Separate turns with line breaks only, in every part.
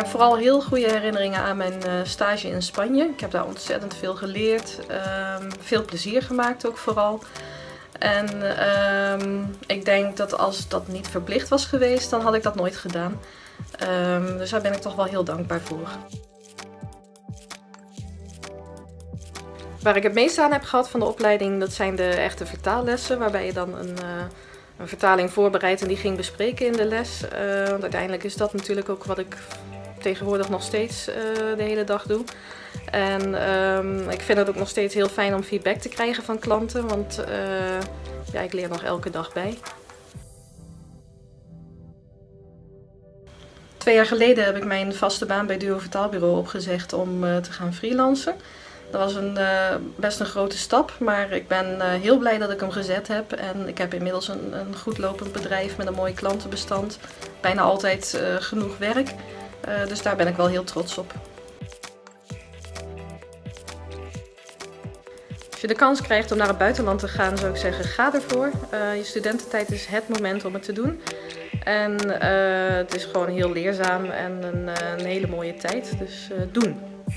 heb vooral heel goede herinneringen aan mijn stage in Spanje. Ik heb daar ontzettend veel geleerd, veel plezier gemaakt ook vooral. En ik denk dat als dat niet verplicht was geweest, dan had ik dat nooit gedaan. Dus daar ben ik toch wel heel dankbaar voor. Waar ik het meeste aan heb gehad van de opleiding, dat zijn de echte vertaallessen, waarbij je dan een vertaling voorbereidt en die ging bespreken in de les. Want uiteindelijk is dat natuurlijk ook wat ik tegenwoordig nog steeds de hele dag doe. En ik vind het ook nog steeds heel fijn om feedback te krijgen van klanten, want ja, ik leer nog elke dag bij. 2 jaar geleden heb ik mijn vaste baan bij Duo Vertaalbureau opgezegd om te gaan freelancen. Dat was best een grote stap, maar ik ben heel blij dat ik hem gezet heb. En ik heb inmiddels een goed lopend bedrijf met een mooi klantenbestand. Bijna altijd genoeg werk, dus daar ben ik wel heel trots op. Als je de kans krijgt om naar het buitenland te gaan, zou ik zeggen, ga ervoor. Je studententijd is het moment om het te doen. En het is gewoon heel leerzaam en een hele mooie tijd, dus doen!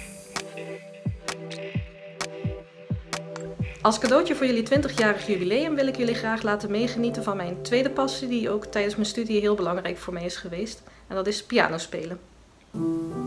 Als cadeautje voor jullie 20-jarig jubileum wil ik jullie graag laten meegenieten van mijn tweede passie, die ook tijdens mijn studie heel belangrijk voor mij is geweest. En dat is piano spelen.